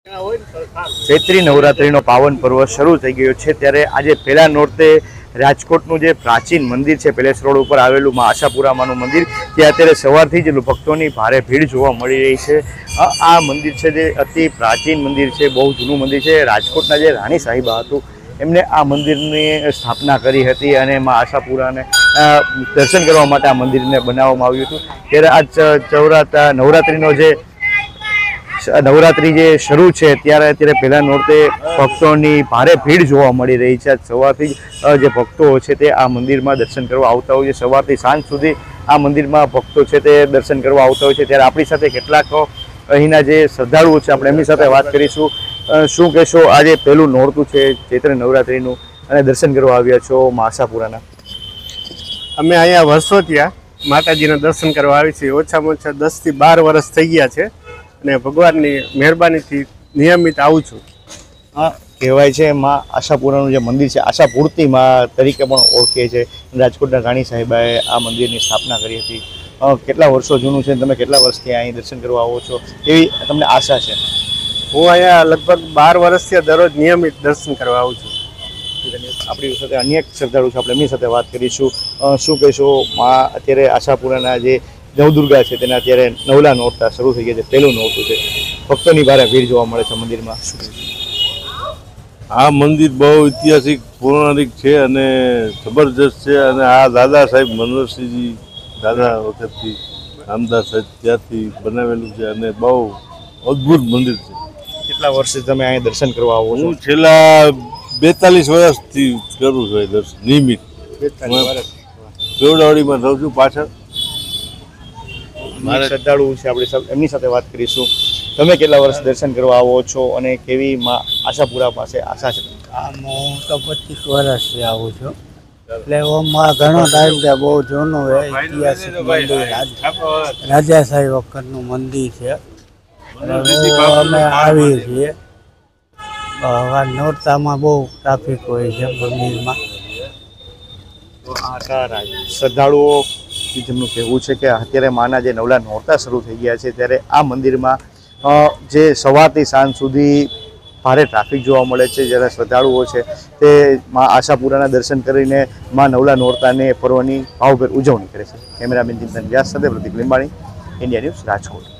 ચૈત્રી નવરાત્રિનો પાવન પર્વ શરૂ થઈ ગયો છે ત્યારે આજે પહેલા નોરતે રાજકોટનું જે પ્રાચીન મંદિર છે પેલેસ રોડ ઉપર આવેલું મા આશાપુરામાનું મંદિર ત્યાં અત્યારે સવારથી જ ભક્તોની ભારે ભીડ જોવા મળી રહી છે। આ મંદિર છે જે અતિ પ્રાચીન મંદિર છે, બહુ જૂનું મંદિર છે। રાજકોટના જે રાણી સાહિબા હતું એમને આ મંદિરની સ્થાપના કરી હતી અને મા આશાપુરાને દર્શન કરવા માટે આ મંદિરને બનાવવામાં આવ્યું હતું। ત્યારે આ નવરાત્રિનો જે નવરાત્રિ જે શરૂ છે ત્યારે અત્યારે પહેલા નોરતે ભક્તોની ભારે ભીડ જોવા મળી રહી છે। સવારથી જે ભક્તો છે તે આ મંદિરમાં દર્શન કરવા આવતા હોય છે। સવારથી સાંજ સુધી આ મંદિરમાં ભક્તો છે તે દર્શન કરવા આવતા હોય છે। ત્યારે આપણી સાથે કેટલાક અહીંના જે શ્રદ્ધાળુઓ છે આપણે એમની સાથે વાત કરીશું। શું કહેશો, આજે પહેલું નોરતું છે ચૈત્ર નવરાત્રિનું અને દર્શન કરવા આવ્યા છો મા આશાપુરાના? અમે અહીંયા વર્ષો ત્યાં માતાજીના દર્શન કરવા આવી છીએ। ઓછામાં ઓછા 10 થી 12 વર્ષ થઈ ગયા છે અને ભગવાનની મહેરબાનીથી નિયમિત આવું છું। હા, કહેવાય છે મા આશાપુરાનું જે મંદિર છે આશાપૂર્તિ મા તરીકે પણ ઓળખે છે। રાજકોટના રાણી સાહેબાએ આ મંદિરની સ્થાપના કરી હતી। કેટલા વર્ષો જૂનું છે, તમે કેટલા વર્ષથી અહીં દર્શન કરવા આવો છો એવી તમને આશા છે? હું અહીંયા લગભગ 12 વર્ષથી દરરોજ નિયમિત દર્શન કરવા આવું છું। આપણી સાથે અન્ય શ્રદ્ધાળુ છે, આપણે એમની સાથે વાત કરીશું। શું કહેશો, મા અત્યારે આશાપુરાના જે નવદુર્ગા છે તેના અત્યારે નવલા નોરતા શરૂ થઈ ગયા છે, પહેલું નોરતું છે, ભક્તોની ભારે ભીડ જોવા મળે છે મંદિરમાં, શું કહેશો? આ મંદિર બહુ ઐતિહાસિક પૌરાણિક છે અને જબરજસ્ત છે અને આ દાદા સાહેબ મનોહરસિંહજી દાદા વખતથી રામદાસ સાહેબ ત્યારથી બનાવેલું છે અને બહુ અદ્ભુત મંદિર છે। કેટલા વર્ષથી તમે અહીં દર્શન કરવા આવો છો? હું છેલ્લા 42 વર્ષથી કરું છું દર્શન નિયમિત। દેવડાવાડીમાં રહું છું પાછળ। મારા શ્રદ્ધાળુ છે આપણે એમની સાથે વાત કરીશું। તમે કેટલા વર્ષ દર્શન કરવા આવો છો અને કેવી મા આશાપુરા પાસે આશા છે? હું તો 25 વર્ષથી આવું છું, એટલે ઓમાં ઘણો ટાઈમ છે, બહુ જૂનું ઐતિહાસિક મંદિર, રાજા સાહેબ વખતનું મંદિર છે। અમે આવીએ છીએ। નોરતામાં બહુ ટ્રાફિક હોય છે મંદિરમાં। શ્રદ્ધાળુઓ જેમનું કહેવું છે કે અત્યારે માના જે નવલા નોરતા શરૂ થઈ ગયા છે ત્યારે આ મંદિરમાં જે સવારથી સાંજ સુધી ભારે ટ્રાફિક જોવા મળે છે। જ્યારે શ્રદ્ધાળુઓ છે તે મા આશાપુરાના દર્શન કરીને મા નવલા નોરતાને પર્વની ભાવભેર ઉજવણી કરે છે। કેમેરામેન ચિંતન વ્યાસ સાથે પ્રતિક લીંબાણી, ઇન્ડિયા ન્યૂઝ, રાજકોટ।